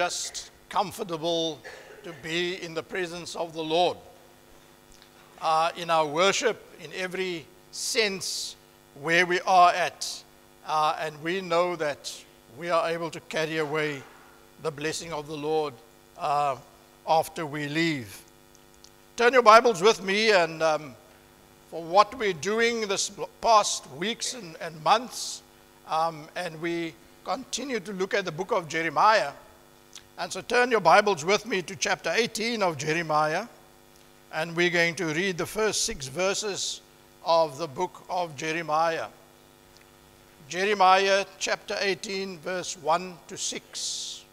just comfortable to be in the presence of the Lord. In our worship, in every sense where we are at, and we know that we are able to carry away the blessing of the Lord after we leave. Turn your Bibles with me, and for what we're doing this past weeks and months, and we continue to look at the book of Jeremiah. And so turn your Bibles with me to chapter 18 of Jeremiah, and we're going to read the first 6 verses of the book of Jeremiah. Jeremiah chapter 18, verse 1 to 6.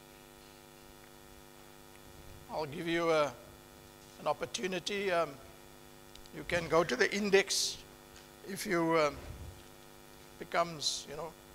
I'll give you an opportunity. You can go to the index if you becomes,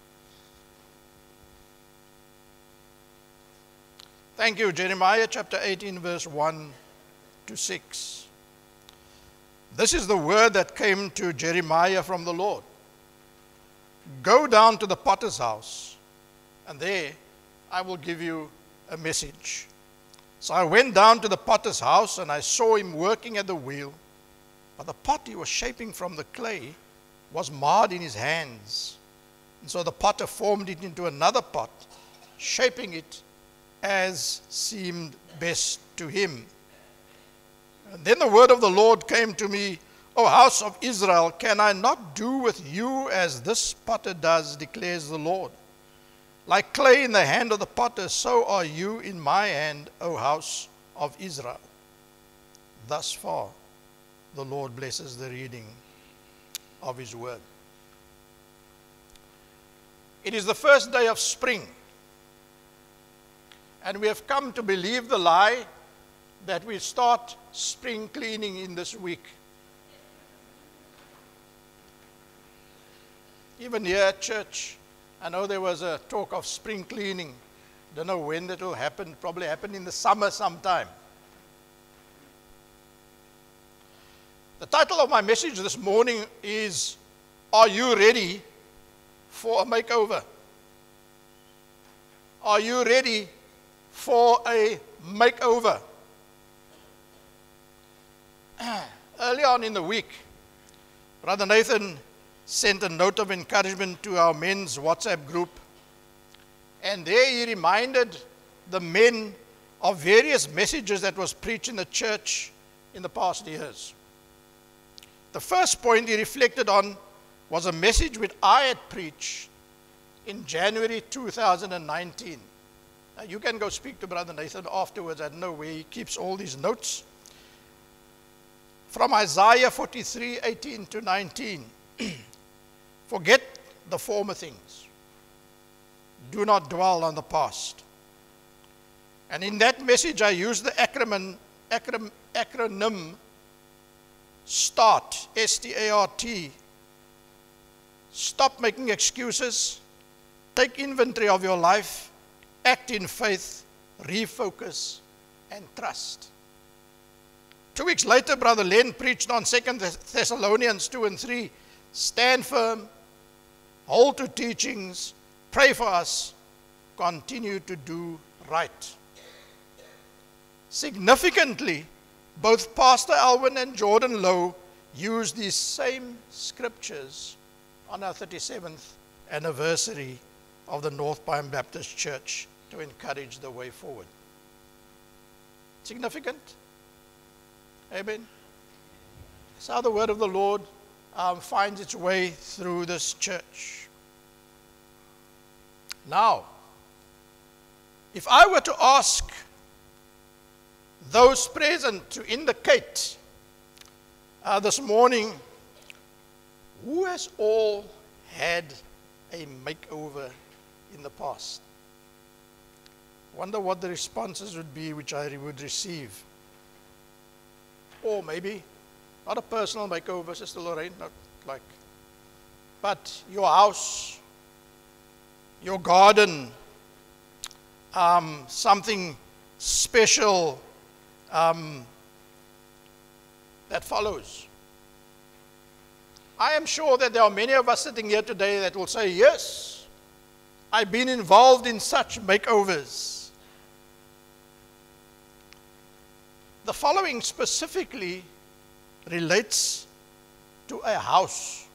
Thank you. Jeremiah chapter 18, verse 1 to 6. This is the word that came to Jeremiah from the Lord. Go down to the potter's house, and there I will give you a message. So I went down to the potter's house, and I saw him working at the wheel. But the pot he was shaping from the clay was marred in his hands. And so the potter formed it into another pot, shaping it as seemed best to him. And then the word of the Lord came to me, O house of Israel, can I not do with you as this potter does, declares the Lord? Like clay in the hand of the potter, so are you in my hand, O house of Israel. Thus far, the Lord blesses the reading of his word. It is the first day of spring, and we have come to believe the lie that we start spring cleaning in this week. Even here at church, I know there was a talk of spring cleaning. Don't know when that will happen. Probably happen in the summer sometime. The title of my message this morning is, Are you ready for a makeover? Are you ready for a makeover? Early on in the week, Brother Nathan sent a note of encouragement to our men's WhatsApp group, and there he reminded the men of various messages that was preached in the church in the past years. The first point he reflected on was a message which I had preached in January 2019. Now you can go speak to Brother Nathan afterwards. I don't know where he keeps all these notes. From Isaiah 43, 18 to 19. Forget the former things. Do not dwell on the past. And in that message, I used the acronym START, S-T-A-R-T. Stop making excuses. Take inventory of your life. Act in faith. Refocus and trust. 2 weeks later, Brother Len preached on 2 Thessalonians 2 and 3. Stand firm. Hold to teachings, pray for us, continue to do right. Significantly, both Pastor Alwyn and Jordan Lowe used these same scriptures on our 37th anniversary of the Northpine Baptist Church to encourage the way forward. Significant? Amen. That's how the word of the Lord finds its way through this church. Now, if I were to ask those present to indicate this morning, who has all had a makeover in the past? Wonder what the responses would be which I would receive. Or maybe not a personal makeover, Sister Lorraine, not like, but your house, your garden, something special that follows. I am sure that there are many of us sitting here today that will say, yes, I've been involved in such makeovers. the following specifically relates to a house.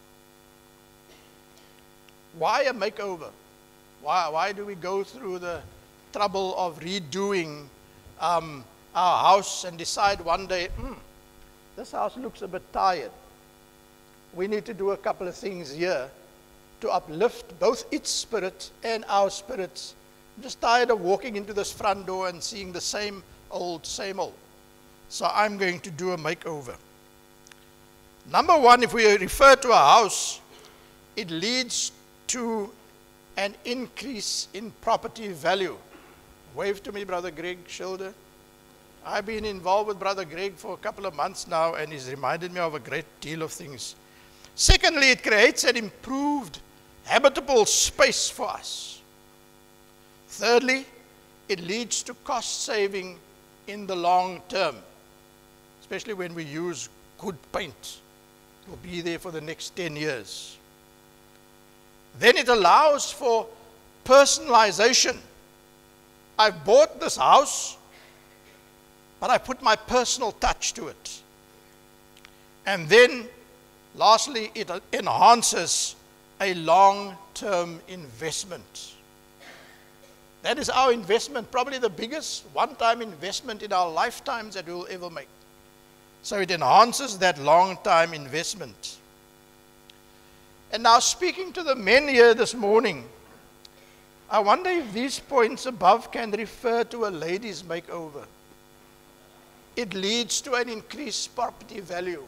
Why a makeover? Why do we go through the trouble of redoing our house and decide one day, this house looks a bit tired. We need to do a couple of things here to uplift both its spirit and our spirits. I'm just tired of walking into this front door and seeing the same old, same old. So I'm going to do a makeover. Number one, if we refer to a house, it leads to an increase in property value. Wave to me, Brother Greg Schilder. I've been involved with Brother Greg for a couple of months now, and he's reminded me of a great deal of things. Secondly, it creates an improved habitable space for us. Thirdly, it leads to cost saving in the long term, especially when we use good paint. It will be there for the next 10 years. Then it allows for personalization. I've bought this house, but I put my personal touch to it. And then, lastly, it enhances a long-term investment. That is our investment, probably the biggest one-time investment in our lifetimes that we will ever make. So it enhances that long-time investment. And now, speaking to the men here this morning, I wonder if these points above can refer to a lady's makeover. It leads to an increased property value.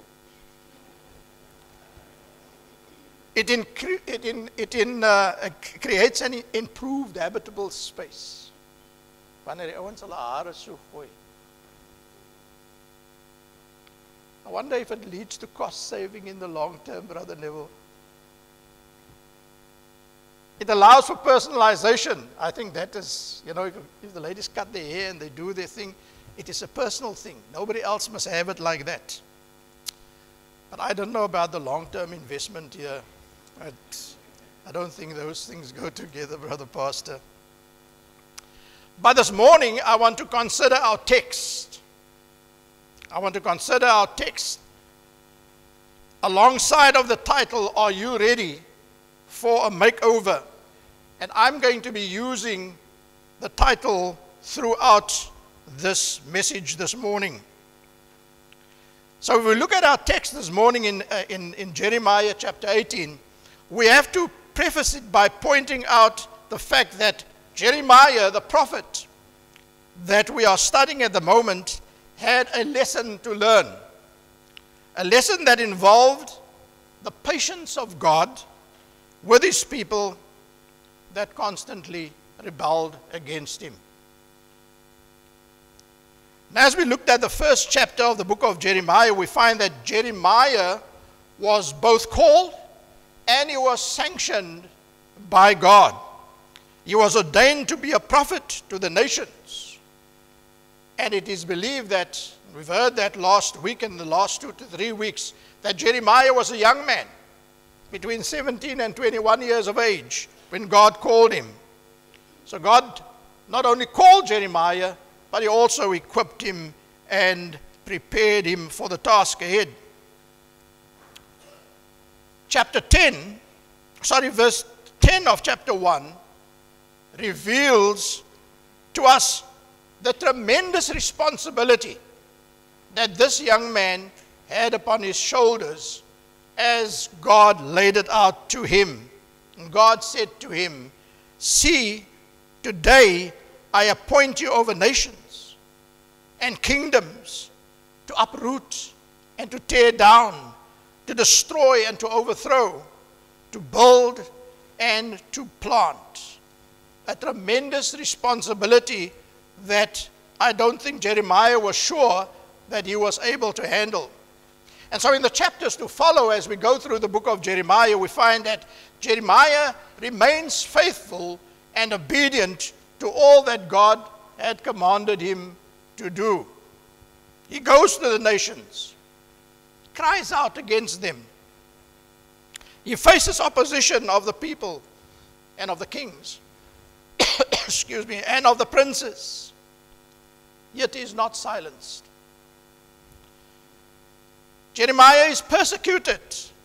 It creates an improved habitable space. I wonder if it leads to cost saving in the long term, Brother Neville. It allows for personalization. I think that is, if the ladies cut their hair and they do their thing, it is a personal thing. Nobody else must have it like that. But I don't know about the long-term investment here. I don't think those things go together, Brother Pastor. But this morning, I want to consider our text. I want to consider our text alongside of the title, Are You Ready for a Makeover? And I'm going to be using the title throughout this message this morning. So if we look at our text this morning in Jeremiah chapter 18, we have to preface it by pointing out the fact that Jeremiah, the prophet that we are studying at the moment, had a lesson to learn. A lesson that involved the patience of God with his people that constantly rebelled against him. Now, as we looked at the first chapter of the book of Jeremiah, we find that Jeremiah was both called and he was sanctioned by God. He was ordained to be a prophet to the nations. And it is believed that, we've heard that last week and the last 2 to 3 weeks, that Jeremiah was a young man, between 17 and 21 years of age, when God called him. So God not only called Jeremiah, but he also equipped him and prepared him for the task ahead. Verse 10 of chapter 1 reveals to us the tremendous responsibility that this young man had upon his shoulders as God laid it out to him. And God said to him, "See, today I appoint you over nations and kingdoms to uproot and to tear down, to destroy and to overthrow, to build and to plant." A tremendous responsibility that I don't think Jeremiah was sure that he was able to handle. And so in the chapters to follow, as we go through the book of Jeremiah, we find that Jeremiah remains faithful and obedient to all that God had commanded him to do. He goes to the nations, cries out against them. He faces opposition of the people and of the kings, and of the princes. Yet he is not silenced. Jeremiah is persecuted.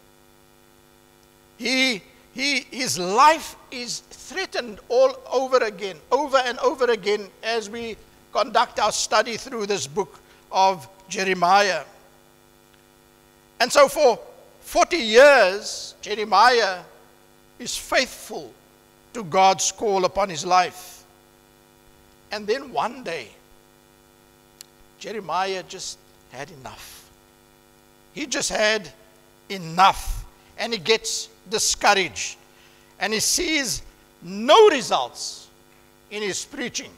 His life is threatened all over and over again as we conduct our study through this book of Jeremiah. And so for 40 years, Jeremiah is faithful to God's call upon his life. And then one day, Jeremiah just had enough. He just had enough. And he gets discouraged. And he sees no results in his preaching.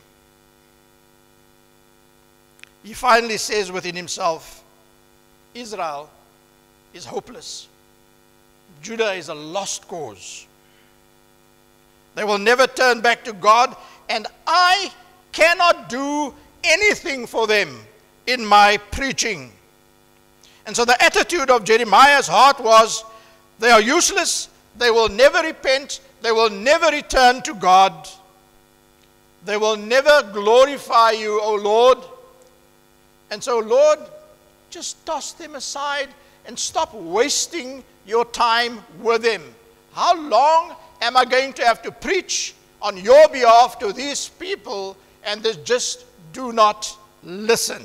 He finally says within himself, Israel is hopeless. Judah is a lost cause. They will never turn back to God, and I cannot do anything for them in my preaching. And so the attitude of Jeremiah's heart was, they are useless, they will never repent, they will never return to God, they will never glorify you, O Lord. And so, Lord, just toss them aside and stop wasting your time with them. How long am I going to have to preach on your behalf to these people and they just do not listen?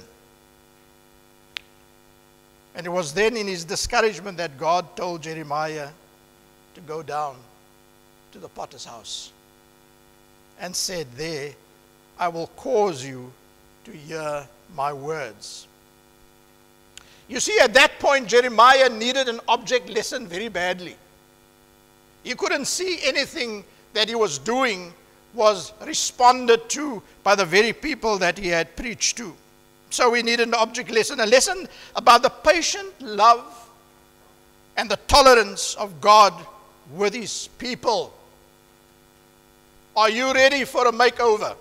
And it was then in his discouragement that God told Jeremiah to go down to the potter's house and said, there, I will cause you to hear my words. You see, at that point, Jeremiah needed an object lesson very badly. He couldn't see anything that he was doing was responded to by the very people that he had preached to. So we needed an object lesson, a lesson about the patient love and the tolerance of God with his people. Are you ready for a makeover?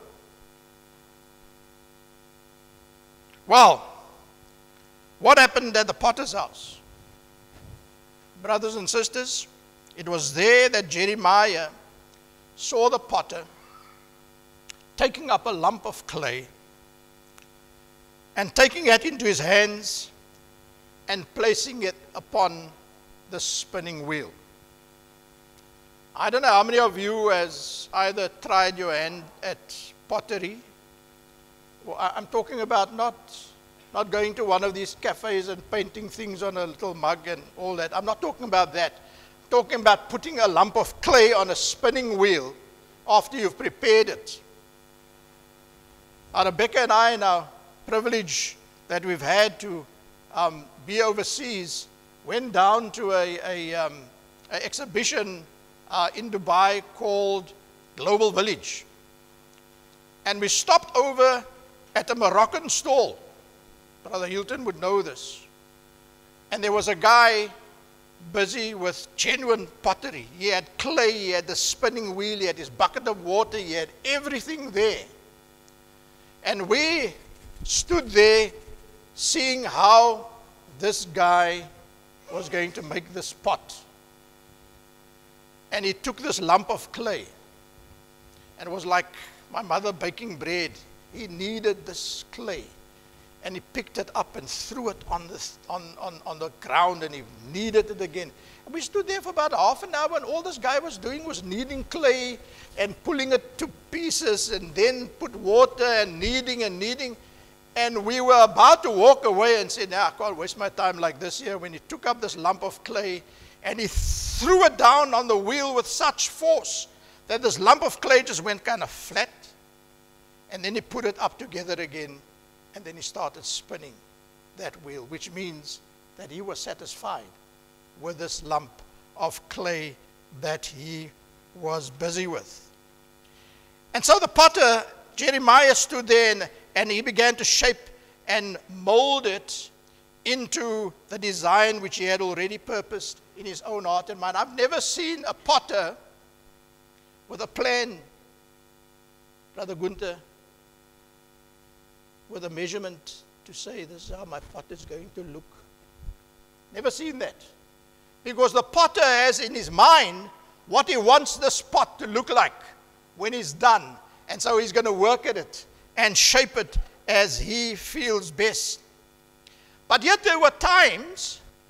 Well, what happened at the potter's house? Brothers and sisters, it was there that Jeremiah saw the potter taking up a lump of clay and taking it into his hands and placing it upon the spinning wheel. I don't know how many of you has either tried your hand at pottery. Well, I'm talking about not going to one of these cafes and painting things on a little mug and all that. I'm not talking about that. I'm talking about putting a lump of clay on a spinning wheel after you've prepared it. Rebecca and I, in our privilege that we've had to be overseas, went down to an exhibition in Dubai called Global Village. And we stopped over at a Moroccan stall. Brother Hilton would know this. And there was a guy busy with genuine pottery. He had clay, he had the spinning wheel, he had his bucket of water, he had everything there. And we stood there seeing how this guy was going to make this pot. And he took this lump of clay. And it was like my mother baking bread. He needed this clay. And he picked it up and threw it on the ground, and he kneaded it again. And we stood there for about half an hour, and all this guy was doing was kneading clay and pulling it to pieces, and then put water and kneading and kneading. And we were about to walk away and say, I can't waste my time like this here, when he took up this lump of clay and he threw it down on the wheel with such force that this lump of clay just went kind of flat. And then he put it up together again. And then he started spinning that wheel, which means that he was satisfied with this lump of clay that he was busy with. And so the potter, Jeremiah, stood there and he began to shape and mold it into the design which he had already purposed in his own heart and mind. I've never seen a potter with a plan, Brother Gunther, with a measurement to say, this is how my pot is going to look. Never seen that. Because the potter has in his mind what he wants this pot to look like when he's done. And so he's going to work at it and shape it as he feels best. But yet there were times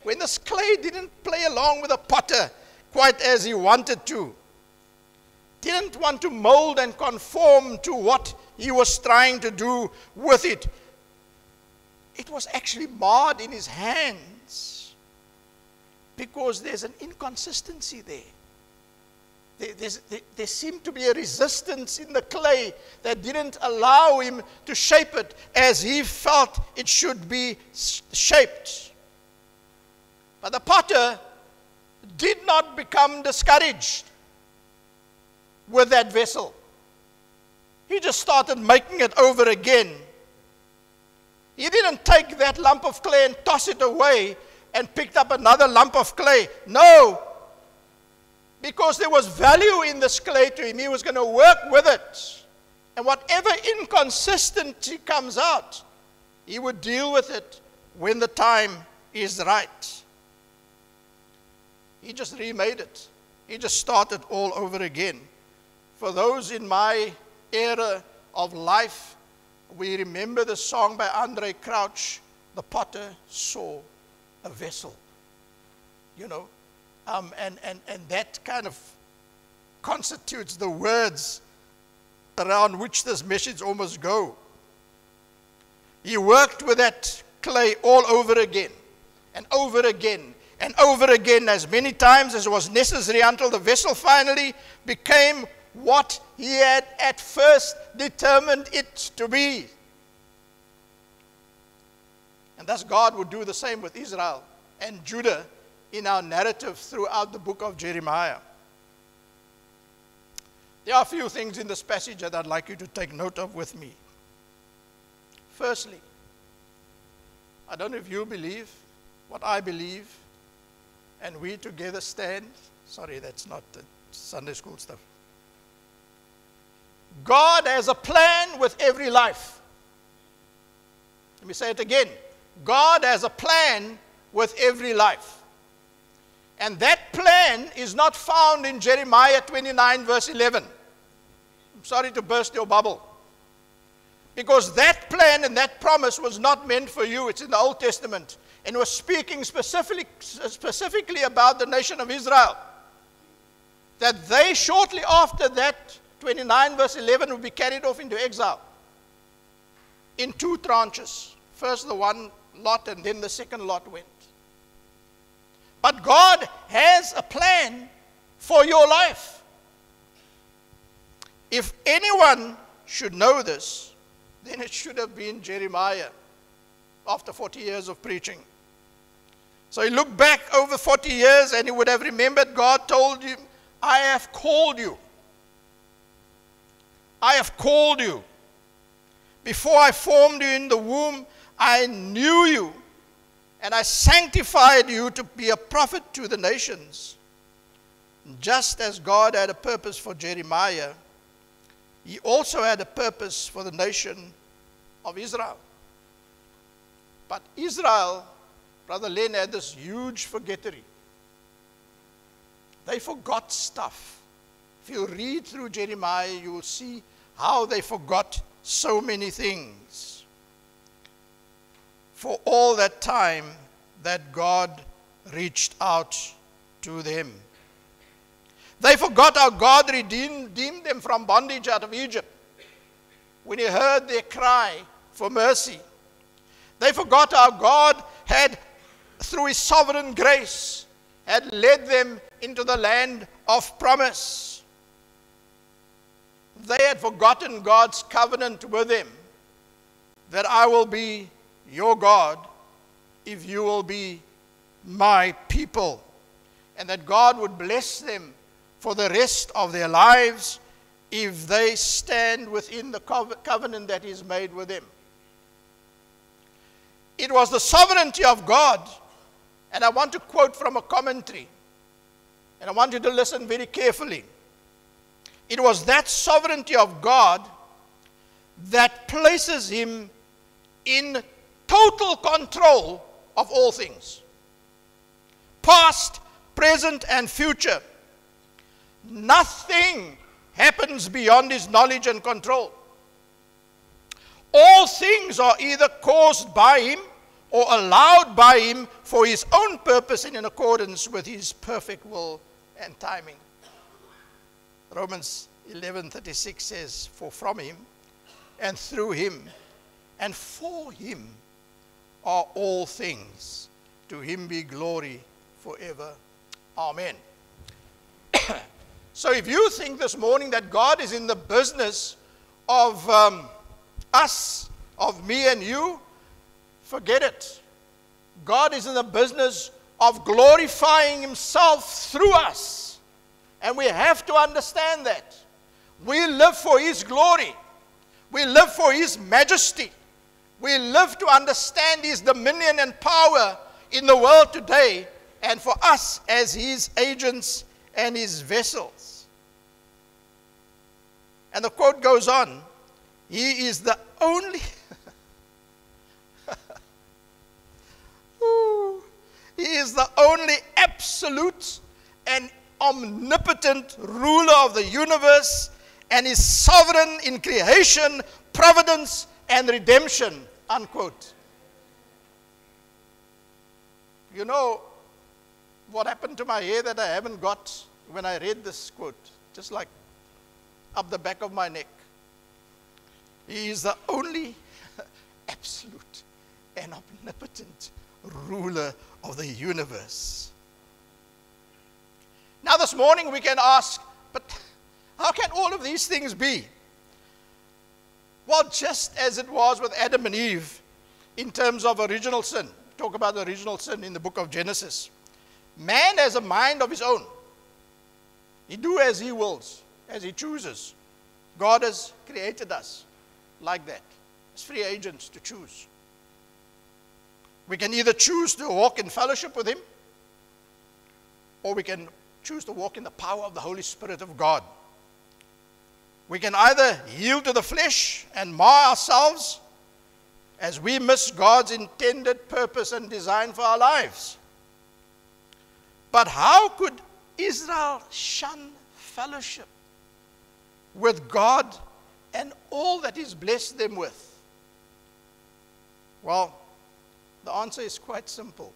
when this clay didn't play along with the potter quite as he wanted to, didn't want to mold and conform to what he was trying to do with it, it was actually marred in his hands because there's an inconsistency there. There seemed to be a resistance in the clay that didn't allow him to shape it as he felt it should be shaped. But the potter did not become discouraged with that vessel. He just started making it over again. He didn't take that lump of clay and toss it away and picked up another lump of clay. No, because there was value in this clay to him. He was going to work with it. And whatever inconsistency comes out, he would deal with it when the time is right. He just remade it. He just started all over again. For those in my era of life, we remember the song by Andre Crouch, "The Potter Saw a Vessel." You know, and that kind of constitutes the words around which this message almost go. He worked with that clay all over again, and over again, and over again, as many times as was necessary, until the vessel finally became what he had at first determined it to be. And thus God would do the same with Israel and Judah in our narrative throughout the book of Jeremiah. There are a few things in this passage that I'd like you to take note of with me. Firstly, I don't know if you believe what I believe, and we together stand. Sorry, that's not the Sunday school stuff. God has a plan with every life. Let me say it again. God has a plan with every life. And that plan is not found in Jeremiah 29 verse 11. I'm sorry to burst your bubble. Because that plan and that promise was not meant for you. It's in the Old Testament. And was speaking specifically about the nation of Israel. That they, shortly after that, 29 verse 11, would be carried off into exile. In two tranches. First the one lot and then the second lot went. But God has a plan for your life. If anyone should know this, then it should have been Jeremiah after 40 years of preaching. So he looked back over 40 years and he would have remembered God told him, "I have called you. I have called you. Before I formed you in the womb, I knew you, and I sanctified you to be a prophet to the nations." Just as God had a purpose for Jeremiah, he also had a purpose for the nation of Israel. But Israel, Brother Len, had this huge forgettery. They forgot stuff. If you read through Jeremiah, you will see how they forgot so many things. For all that time that God reached out to them. They forgot how God redeemed them from bondage out of Egypt when he heard their cry for mercy. They forgot how God had, through his sovereign grace, had led them into the land of promise. They had forgotten God's covenant with them, that I will be your God if you will be my people, and that God would bless them for the rest of their lives if they stand within the covenant that is made with them. It was the sovereignty of God, and I want to quote from a commentary, and I want you to listen very carefully. It was that sovereignty of God that places him in total control of all things, past, present, and future. Nothing happens beyond his knowledge and control. All things are either caused by him or allowed by him for his own purpose and in accordance with his perfect will and timing. Romans 11:36 says, for from him and through him and for him are all things. To him be glory forever. Amen. So if you think this morning that God is in the business of us, of me and you, forget it. God is in the business of glorifying himself through us. And we have to understand that. We live for his glory. We live for his majesty. We live to understand his dominion and power in the world today, and for us as his agents and his vessels. And the quote goes on, he is the only he is the only absolute and omnipotent ruler of the universe, and is sovereign in creation, providence, and redemption, unquote. You know what happened to my hair that I haven't got when I read this quote? Just like up the back of my neck. He is the only absolute and omnipotent ruler of the universe. Now this morning we can ask, but how can all of these things be? Well, just as it was with Adam and Eve in terms of original sin. Talk about the original sin in the book of Genesis. Man has a mind of his own. He do as he wills, as he chooses. God has created us like that, as free agents to choose. We can either choose to walk in fellowship with him, or we can choose to walk in the power of the Holy Spirit of God. We can either yield to the flesh and mar ourselves as we miss God's intended purpose and design for our lives. But how could Israel shun fellowship with God and all that he's blessed them with? Well, the answer is quite simple.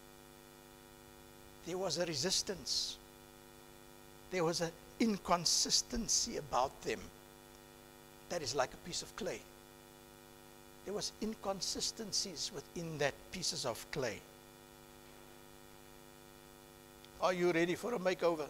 There was a resistance. There was an inconsistency about them that is like a piece of clay. There was inconsistencies within that pieces of clay. Are you ready for a makeover?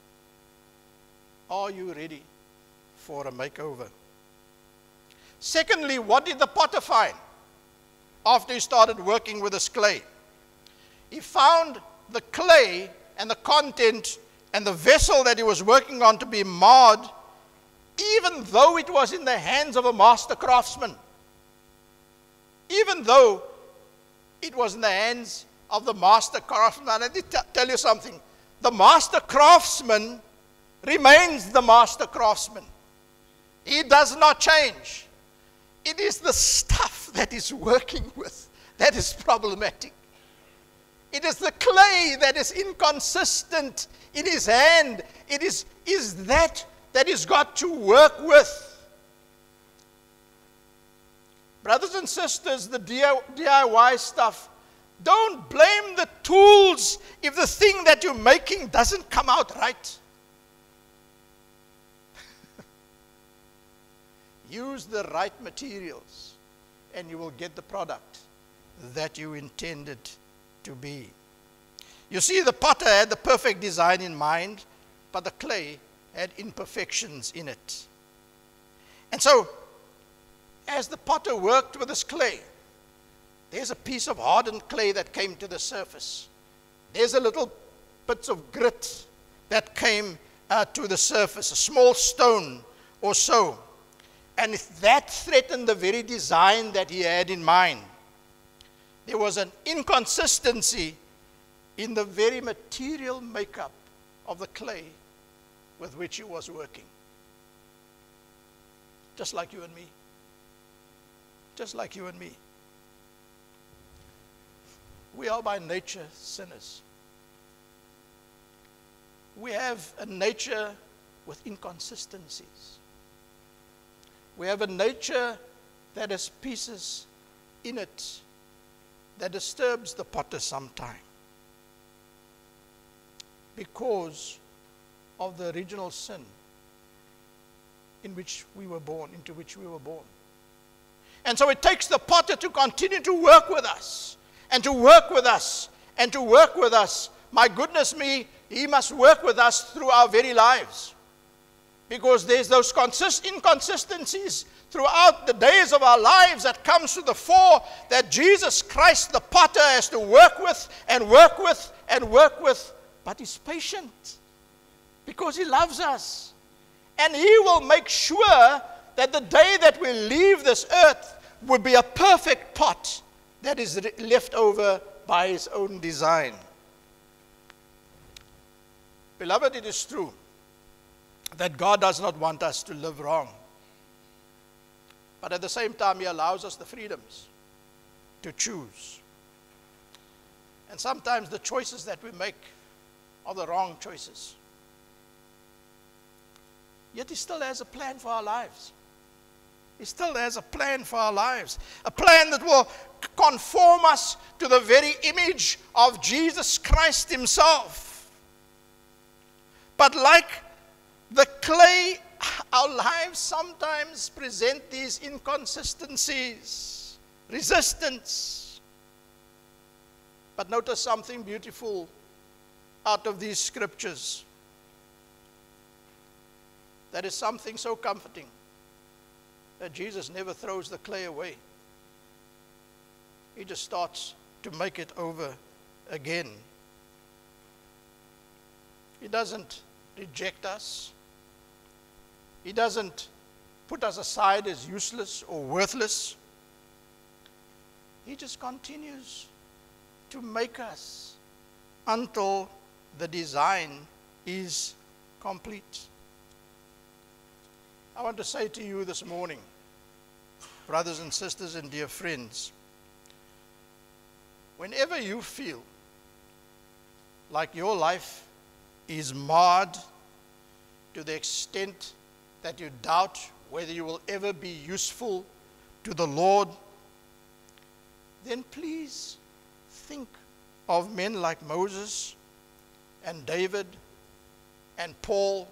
Are you ready for a makeover? Secondly, what did the potter find after he started working with this clay? He found the clay and the content and the vessel that he was working on to be marred, even though it was in the hands of a master craftsman. Even though it was in the hands of the master craftsman. Let me tell you something. The master craftsman remains the master craftsman. He does not change. It is the stuff that he's working with that is problematic. It is the clay that is inconsistent in his hand. It is that he's got to work with. Brothers and sisters, the DIY stuff, don't blame the tools if the thing that you're making doesn't come out right. Use the right materials and you will get the product that you intended to be. You see, the potter had the perfect design in mind, but the clay had imperfections in it. And so, as the potter worked with this clay, there's a piece of hardened clay that came to the surface. There's a little bits of grit that came to the surface, a small stone or so. And that threatened the very design that he had in mind. There was an inconsistency in the very material makeup of the clay with which he was working. Just like you and me. Just like you and me. We are by nature sinners. We have a nature with inconsistencies. We have a nature that has pieces in it that disturbs the potter sometime because of the original sin into which we were born. And so it takes the potter to continue to work with us, and to work with us, and to work with us. My goodness me, he must work with us through our very lives. Because there's those inconsistencies throughout the days of our lives that comes to the fore, that Jesus Christ, the potter, has to work with and work with and work with. But he's patient because he loves us. And he will make sure that the day that we leave this earth will be a perfect pot that is left over by his own design. Beloved, it is true that God does not want us to live wrong. But at the same time, he allows us the freedoms to choose. And sometimes the choices that we make are the wrong choices. Yet he still has a plan for our lives. He still has a plan for our lives. A plan that will conform us to the very image of Jesus Christ himself. But like the clay, our lives sometimes present these inconsistencies, resistance. But notice something beautiful out of these scriptures. That is something so comforting, that Jesus never throws the clay away. He just starts to make it over again. He doesn't reject us. He doesn't put us aside as useless or worthless. He just continues to make us until the design is complete. I want to say to you this morning, brothers and sisters and dear friends, whenever you feel like your life is marred to the extent that you doubt whether you will ever be useful to the Lord, then please think of men like Moses and David and Paul.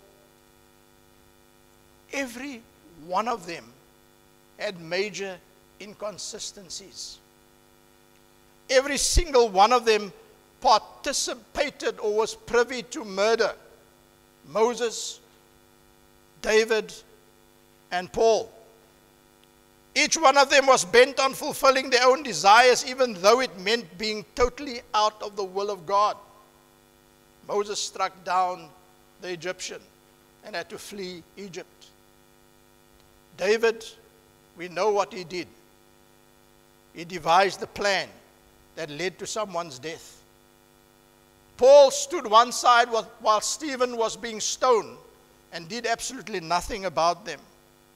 Every one of them had major inconsistencies. Every single one of them participated or was privy to murder. Moses, David, and Paul. Each one of them was bent on fulfilling their own desires, even though it meant being totally out of the will of God. Moses struck down the Egyptian and had to flee Egypt. David, we know what he did. He devised the plan that led to someone's death. Paul stood one side while Stephen was being stoned and did absolutely nothing about it.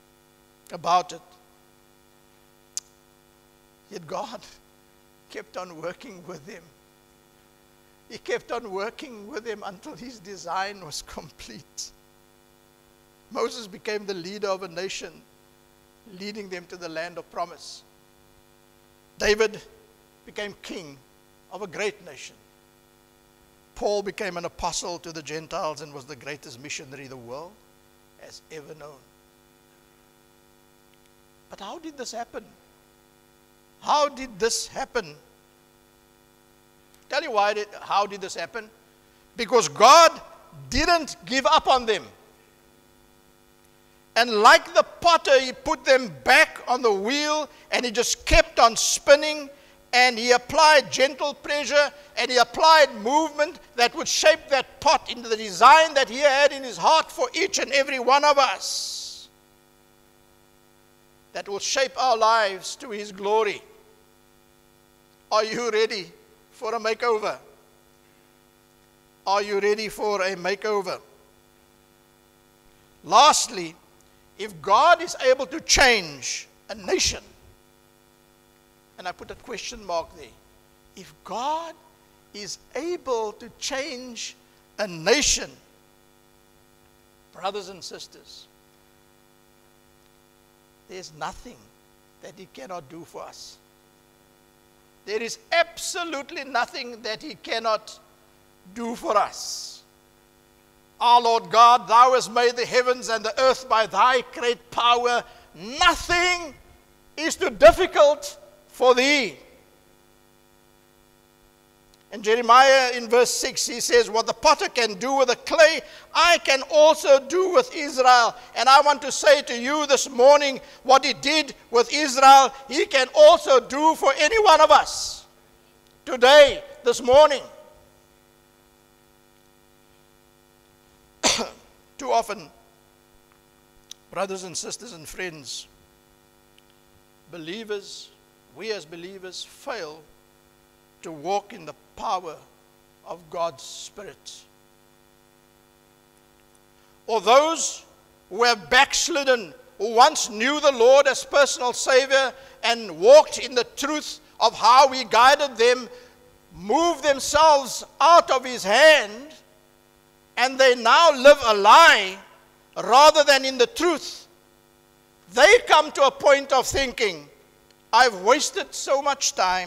Yet God kept on working with him. He kept on working with him until his design was complete. Moses became the leader of a nation, leading them to the land of promise. David became king of a great nation. Paul became an apostle to the Gentiles and was the greatest missionary the world has ever known. But how did this happen? How did this happen? Tell you how did this happen? Because God didn't give up on them. And like the potter, he put them back on the wheel and he just kept on spinning, and he applied gentle pressure and he applied movement that would shape that pot into the design that he had in his heart for each and every one of us, that will shape our lives to his glory. Are you ready for a makeover? Are you ready for a makeover? Lastly, if God is able to change a nation, and I put a question mark there, if God is able to change a nation, brothers and sisters, there's nothing that he cannot do for us. There is absolutely nothing that he cannot do for us. Our Lord God, thou hast made the heavens and the earth by thy great power. Nothing is too difficult for thee. In Jeremiah in verse 6, he says, what the potter can do with the clay, I can also do with Israel. And I want to say to you this morning, what he did with Israel, he can also do for any one of us. Today, this morning. Too often, brothers and sisters and friends, believers, we as believers fail to walk in the power of God's Spirit. Or those who have backslidden, who once knew the Lord as personal Savior and walked in the truth of how He guided them, move themselves out of His hand, and they now live a lie rather than in the truth. They come to a point of thinking, I've wasted so much time.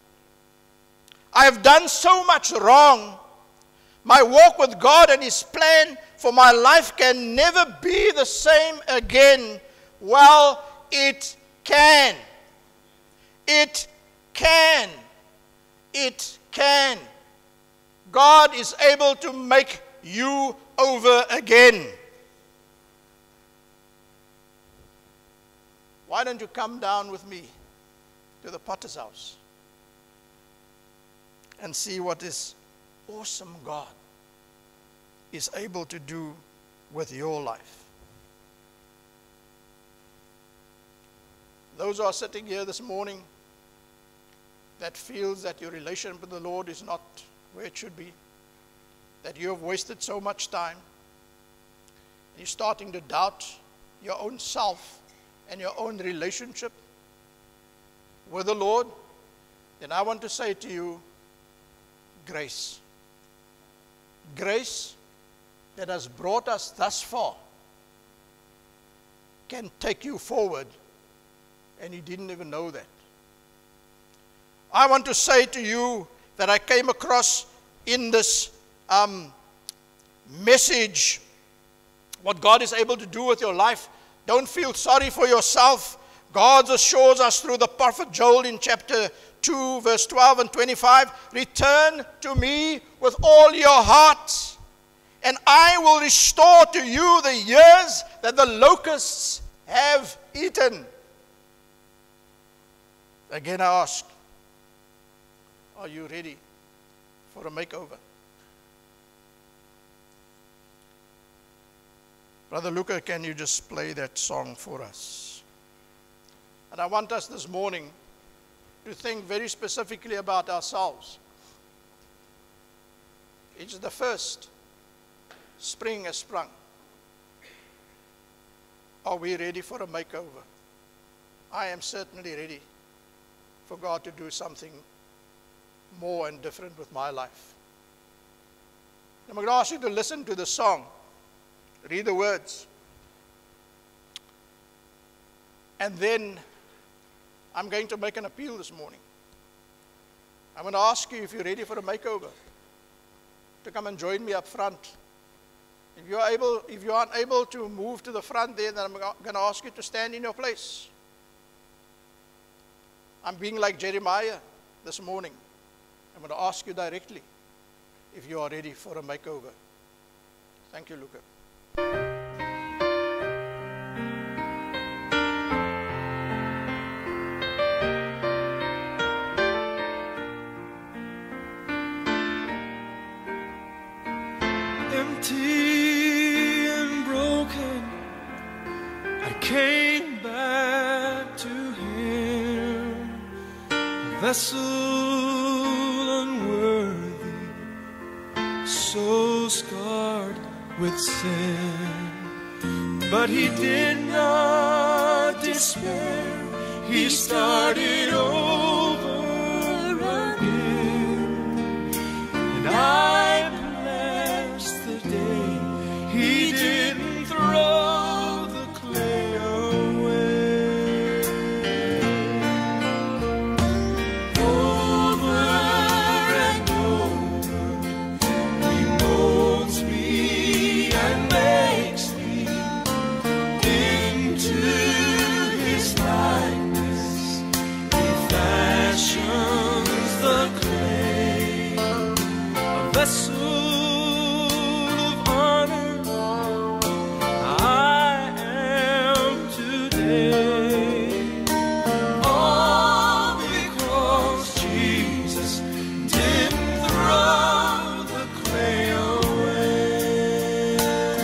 I have done so much wrong. My walk with God and His plan for my life can never be the same again. Well, it can. It can. It can. God is able to make you over again. Why don't you come down with me to the potter's house and see what this awesome God is able to do with your life? Those who are sitting here this morning that feels that your relationship with the Lord is not where it should be, that you have wasted so much time, you're starting to doubt your own self and your own relationship with the Lord, then I want to say to you, grace. Grace that has brought us thus far can take you forward, and you didn't even know that. I want to say to you that I came across in this message what God is able to do with your life. Don't feel sorry for yourself. God assures us through the prophet Joel in chapter 2, verse 12 and 25, return to me with all your heart, and I will restore to you the years that the locusts have eaten. Again I ask, are you ready for a makeover? Brother Luca, can you just play that song for us? And I want us this morning to think very specifically about ourselves. It's the first. Spring has sprung. Are we ready for a makeover? I am certainly ready for God to do something more and different with my life. I'm going to ask you to listen to the song. Read the words. And then I'm going to make an appeal this morning. I'm going to ask you, if you're ready for a makeover, to come and join me up front. If you aren't able to move to the front there, then I'm going to ask you to stand in your place. I'm being like Jeremiah this morning. I'm going to ask you directly if you are ready for a makeover. Thank you, Luca. Empty and broken, I came back to Him, a vessel unworthy, so scarred with sin. But He did not despair, He started over again, and I blessed the day He didn't throw the clay away. Oh, the clay, a vessel of honor I am today. All because Jesus didn't throw the clay away.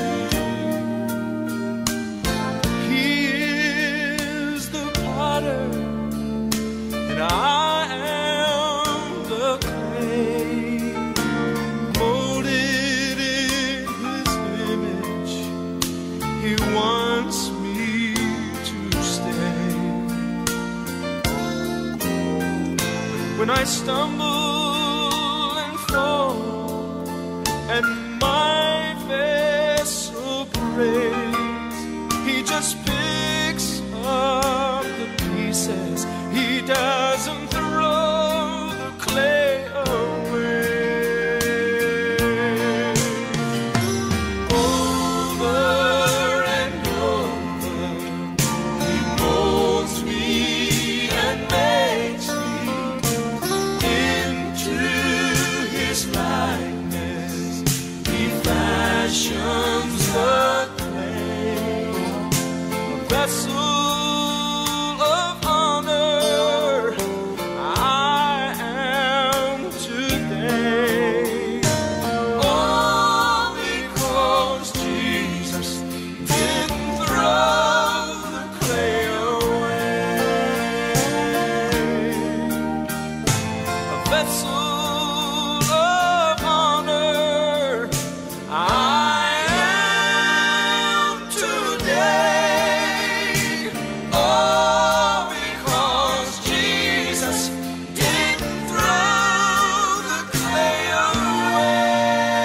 He is the potter, and I am the clay, molded in His image. He wants me to stay. When I stumble and fall, and my vessel breaks, He just picks up the pieces. He doesn't throw the clay away. Over and over, He molds me and makes me into His likeness. He fashions the clay, a vessel of honor I am today. All because Jesus didn't throw the clay away. A vessel of honor I am today. All because Jesus didn't throw the clay away.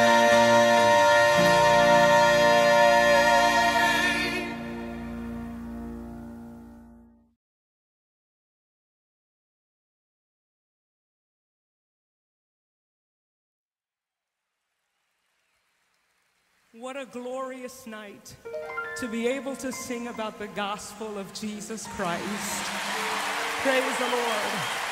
What a glorious night to be able to sing about the gospel of Jesus Christ. Praise the Lord.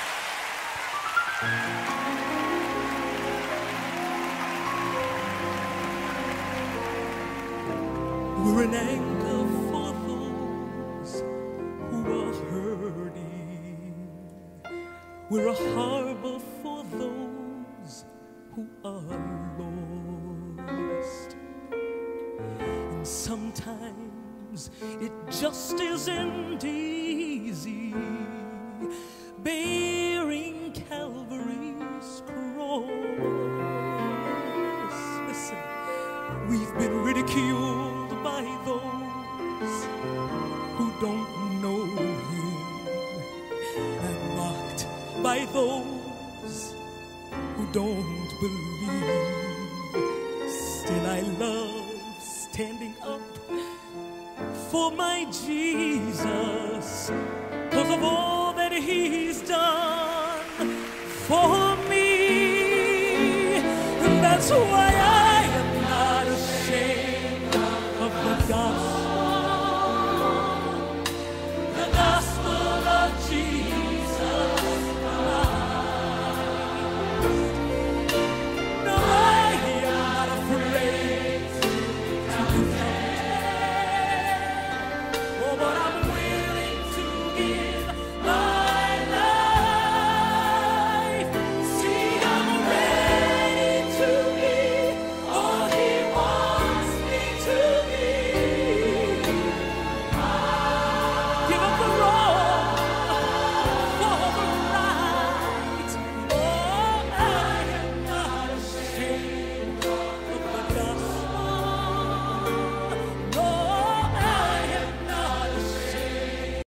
We're an anchor for those who are hurting. We're a harbor for those who are lost. And sometimes it just isn't easy bearing Calvary's cross. Listen, we've been ridiculed by those who don't know Him, and mocked by those who don't believe. Still I love standing up for my Jesus, 'cause of all that He's done for me. And that's why